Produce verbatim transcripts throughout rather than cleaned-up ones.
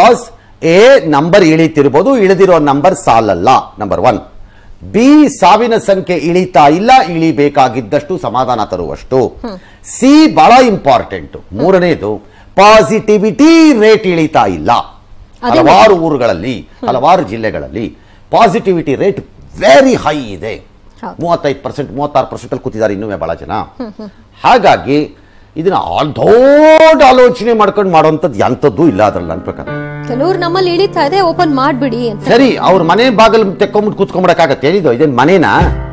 Because A number ಇಳಿತಿರ್ಬೋದು, ಇಳಿದಿರೋ number ಸಾಲಲ್ಲ, ನಂಬರ್ ಒನ್. ಬಿ ಸಾವಿನ ಸಂಖ್ಯೆ ಇಳಿತಾ ಇಲ್ಲ, ಇಳಿಬೇಕಾಗಿದ್ದಷ್ಟು ಸಮಾಧಾನ ತರುವಷ್ಟು. ಸಿ ಬಹಳ ಇಂಪಾರ್ಟೆಂಟ್, ಮೂರನೇದು ಪಾಸಿಟಿವಿಟಿ ರೇಟ್ ಇಳಿತಾ ಇಲ್ಲ. ಹಲವಾರು ಊರುಗಳಲ್ಲಿ ಹಲವಾರು ಜಿಲ್ಲೆಗಳಲ್ಲಿ ಪಾಸಿಟಿವಿಟಿ ರೇಟ್ ವೆರಿ ಹೈ ಇದೆ, ಮೂವತ್ತೈದು ಪರ್ಸೆಂಟ್ ಮೂವತ್ತಾರು ಪರ್ಸೆಂಟ್ ಅಲ್ಲಿ ಕೂತಿದ್ದಾರೆ ಇನ್ನೂ ಬಹಳ ಜನ. ಹಾಗಾಗಿ ಇದನ್ನ ದೊಡ್ಡ ಆಲೋಚನೆ ಮಾಡ್ಕೊಂಡು ಮಾಡುವಂಥದ್ದು ಎಂಥದ್ದು ಇಲ್ಲ ಅದ್ರಲ್ಲಿ ನನ್ನ ಪ್ರಕಾರ. ಕೆಲವರು ನಮ್ಮಲ್ಲಿ ಇಳಿತಾ ಇದೆ, ಓಪನ್ ಮಾಡ್ಬಿಡಿ ಅಂತ. ಸರಿ, ಅವ್ರ ಮನೆ ಬಾಗಿಲು ತೆಕ್ಕೊಂಬಿಟ್ಟು ಕೂತ್ಕೊಂಡ್ಬಿಡಕ್ಕಾಗತ್ತೆ? ಏನಿದು ಇದೇನು ಮನೇನಾ?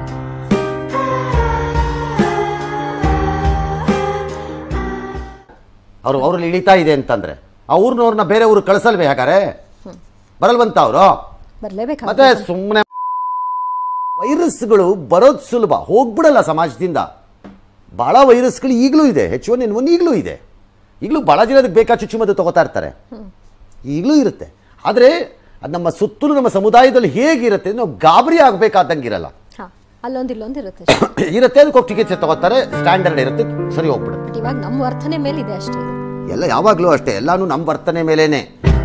ಅವ್ರು ಅವ್ರಲ್ಲಿ ಇಳಿತಾ ಇದೆ ಅಂತಂದ್ರೆ ಆ ಊರ್ನವ್ರನ್ನ ಬೇರೆ ಊರು ಕಳಿಸಲ್ವೇ? ಹಾಗಾರೆ ಬರಲ್ವಂತ ಅವರು. ಮತ್ತೆ ಸುಮ್ಮನೆ ವೈರಸ್ಗಳು ಬರೋದು ಸುಲಭ, ಹೋಗ್ಬಿಡಲ್ಲ ಸಮಾಜದಿಂದ. ಬಹಳ ವೈರಸ್ಗಳು ಈಗಲೂ ಇದೆ, ಹೆಚ್ ಒನ್ ಎನ್ ಒನ್ ಈಗಲೂ ಇದೆ. ಈಗಲೂ ಬಹಳ ಜನ ಅದಕ್ಕೆ ಬೇಕಾ ಚುಚ್ಚುಮದ್ದು ತಗೋತಾ ಇರ್ತಾರೆ, ಈಗಲೂ ಇರುತ್ತೆ. ಆದರೆ ಅದು ನಮ್ಮ ಸುತ್ತಲೂ ನಮ್ಮ ಸಮುದಾಯದಲ್ಲಿ ಹೇಗಿರುತ್ತೆ, ನಾವು ಗಾಬರಿ ಆಗಬೇಕಾದಂಗಿರಲ್ಲ, ಅಲ್ಲೊಂದು ಇಲ್ಲೊಂದು ಇರುತ್ತೆ ಇರುತ್ತೆ. ಅದಕ್ಕೆ ಚಿಕಿತ್ಸೆ ತಗೋತಾರೆ, ಸ್ಟ್ಯಾಂಡರ್ಡ್ ಇರುತ್ತೆ, ಸರಿ ಹೋಗ್ಬಿಡುತ್ತೆ. ಇವಾಗ ನಮ್ಮ ವರ್ತನೆ ಮೇಲೆ ಇದೆ ಅಷ್ಟೇ, ಎಲ್ಲ ಯಾವಾಗಲೂ ಅಷ್ಟೇ, ಎಲ್ಲಾನು ನಮ್ಮ ವರ್ತನೆ ಮೇಲೇನೆ.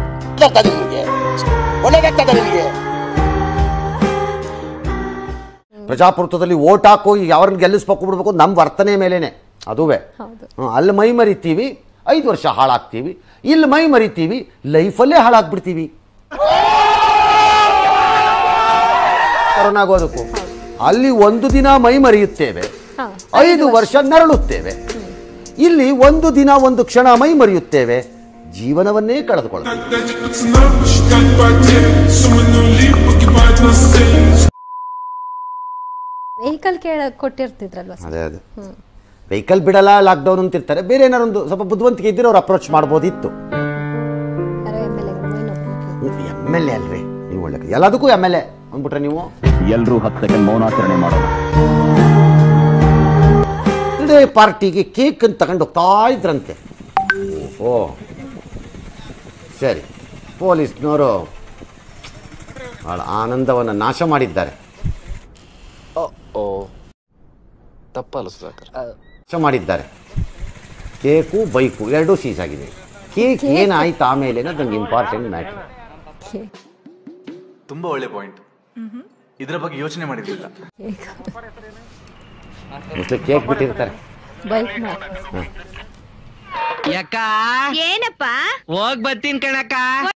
ಪ್ರಜಾಪ್ರಭುತ್ವದಲ್ಲಿ ಓಟ್ ಹಾಕೋ ಯಾರನ್ನ ಗೆಲ್ಲಿಸ್ಬೇಕು ಬಿಡ್ಬೇಕು, ನಮ್ಮ ವರ್ತನೆ ಮೇಲೇನೆ ಅದುವೇ. ಅಲ್ಲಿ ಮೈ ಮರಿತೀವಿ, ಐದು ವರ್ಷ ಹಾಳಾಗ್ತೀವಿ. ಇಲ್ಲಿ ಮೈ ಮರಿತೀವಿ, ಲೈಫಲ್ಲೇ ಹಾಳಾಗ್ಬಿಡ್ತೀವಿ. ಕೊರೋನಾಗೋದಕ್ಕೂ ಅಲ್ಲಿ ಒಂದು ದಿನ ಮೈ ಮರೆಯುತ್ತೇವೆ, ಐದು ವರ್ಷ ನರಳುತ್ತೇವೆ. ಇಲ್ಲಿ ಒಂದು ದಿನ ಒಂದು ಕ್ಷಣ ಮೈ ಮರೆಯುತ್ತೇವೆ, ಜೀವನವನ್ನೇ ಕಳೆದುಕೊಳ್ಳುತ್ತೇವೆ. ವೆಹಿಕಲ್ ಕೇಳ ಕೊಟ್ಟಿರ್ತಿದ್ರಲ್ವಾ? ಅದೇ ಅದೇ ವೆಹಿಕಲ್ ಬಿಡಲ್ಲ, ಲಾಕ್ಡೌನ್ ಅಂತಿರ್ತಾರೆ. ಬೇರೆ ಏನಾರೊಂದು ಸ್ವಲ್ಪ ಬುದ್ಧಿವಂತಿಕೆ ಇದ್ದರೆ ಅವ್ರು ಅಪ್ರೋಚ್ ಮಾಡ್ಬೋದಿತ್ತು. ಎಮ್ ಎಲ್ ಎ ಅಲ್ರಿ ನೀವು, ಒಳ್ಳೆ ಎಲ್ಲದಕ್ಕೂ ಎಮ್ ಎಲ್ ಎ ಅಂದ್ಬಿಟ್ರೆ ನೀವು. ಎಲ್ಲರೂ ಹತ್ತು ಸೆಕೆಂಡ್ ಮೌನಾಚರಣೆ ಮಾಡೋಣ. ಇಡೇ ಪಾರ್ಟಿಗೆ ಕೇಕ್ ಅಂತ ತಗೊಂಡು ಹೋಗ್ತಾ ಇದ್ರಂತೆ. ಓ ಸರಿ, ಪೊಲೀಸ್ನವರು ಬಹಳ ಆನಂದವನ್ನು ನಾಶ ಮಾಡಿದ್ದಾರೆ. ತಪ್ಪಲ್ಲ ಸುಧಾಕರ್, ನಾಶ ಮಾಡಿದ್ದಾರೆ. ಕೇಕು ಬೈಕು ಎರಡೂ ಸೀಸ್ ಆಗಿದೆ. ಕೇಕ್ ಏನಾಯ್ತು ಆಮೇಲೆ ನಂಗೆ ಇಂಪಾರ್ಟೆಂಟ್ ಮ್ಯಾಟ್ರ್. ತುಂಬಾ ಒಳ್ಳೆ ಪಾಯಿಂಟ್, ಇದ್ರ ಬಗ್ಗೆ ಯೋಚನೆ ಮಾಡಿರ್ಲಿಲ್ಲ. ಮೋಸ್ಟ್ಲಿ ಕೇಕ್ ಬಿಟ್ಟಿರ್ತಾರೆ. ಯಾಕ ಏನಪ್ಪ ಹೋಗ್ ಬರ್ತೀನಿ ಕಣಕ್ಕ.